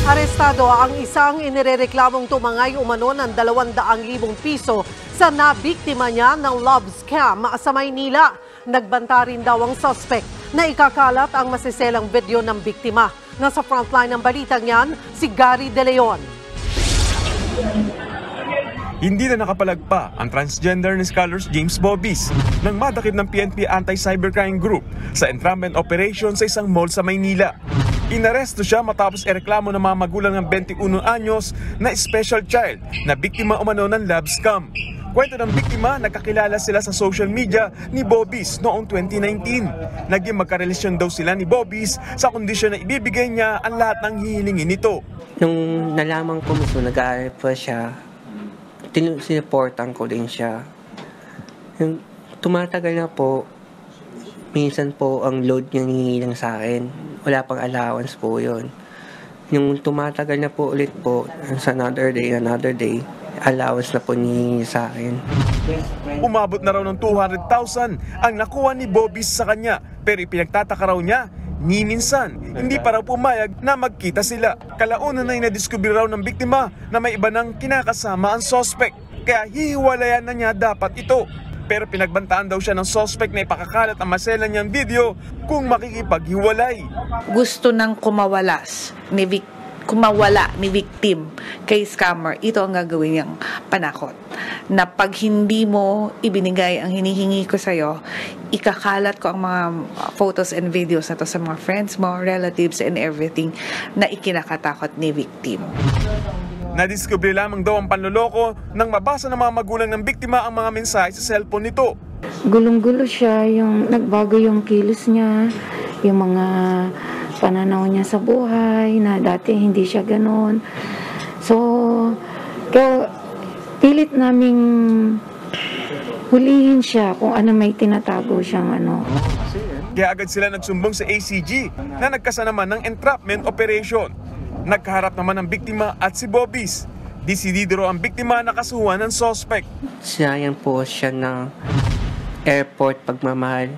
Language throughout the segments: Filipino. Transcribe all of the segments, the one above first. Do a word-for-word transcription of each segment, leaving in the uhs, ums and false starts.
Arestado ang isang inirereklamong tumangay umano ng dalawang daang libong piso sa nabiktima niya ng love scam sa Maynila. Nagbanta rin daw ang suspect na ikakalat ang masiselang video ng biktima. Nasa frontline ng balitang yan, si Gary De Leon. Hindi na nakapalagpa ang transgender ni Scholars James Bobis nang madakip ng P N P Anti-Cybercrime Group sa entrapment operation sa isang mall sa Maynila. Inaresto siya matapos ereklamo ng mga magulang ng twenty-one anyos na special child na biktima umano ng love scam. Kwento ng biktima, nagkakilala sila sa social media ni Bobis noong twenty nineteen. Naging magkarelasyon daw sila ni Bobis sa kondisyon na ibibigay niya ang lahat ng hihilingin nito. Nung nalaman ko mismo, nag-aaral pa siya, sinuportan ko din siya. Yung tumatagal na po, minsan po ang load niya hinihilang sa akin. Wala pang allowance po yun. Yung tumatagal na po ulit po, sa another day, another day, allowance na po ni sa akin. Umabot na raw ng two hundred thousand ang nakuha ni Bobis sa kanya, pero ipinagtataka raw niya, ni minsan, hindi pa raw pumayag na magkita sila. Kalaunan na inadiskubre raw ng biktima na may iba nang kinakasama ang suspect, kaya hihiwalayan na niya dapat ito. Pero pinagbantaan daw siya ng suspect na ipakakalat ang masela niyang video kung makikipaghiwalay. Gusto nang kumawalas ni Vic, kumawala ni victim kay scammer. Ito ang gagawin niyang panakot. Na pag hindi mo ibinigay ang hinihingi ko sa'yo, ikakalat ko ang mga photos and videos na to sa mga friends mo, relatives and everything na ikinakatakot ni victim. Nadiskubre lamang daw ang panloloko nang mabasa ng mga magulang ng biktima ang mga mensahe sa cellphone nito. Gulong-gulo siya, yung nagbago yung kilos niya, yung mga pananaw niya sa buhay, na dati hindi siya ganoon. So, kaya pilit naming hulihin siya kung ano may tinatago siyang ano. Kaya agad sila nagsumbong sa A C G na nagkasanaman ng entrapment operation. Nagkaharap naman ang biktima at si Bobis. Desidido raw ang biktima na kasuhan ng suspect. Sinayan po siya ng airport pagmamahal.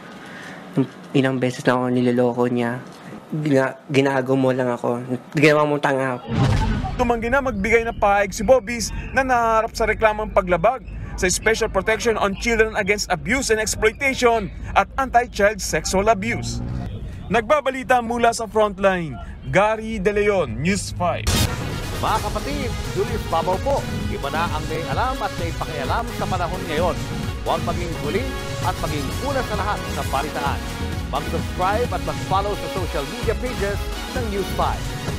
Ilang beses na ako niloloko niya. Gina, ginago mo lang ako. Ginawa mo tanga. Tumanggi na magbigay na pahayag si Bobis na naharap sa reklamang paglabag sa Special Protection on Children Against Abuse and Exploitation at Anti-Child Sexual Abuse. Nagbabalita mula sa frontline, Gary De Leon, News five. Mga kapatid, Julius Babaw po. Iba na ang may alam at may pakialam sa panahon ngayon. Huwag maging huli at maging una sa lahat sa balitaan. Mag-subscribe at mag-follow sa social media pages ng News five.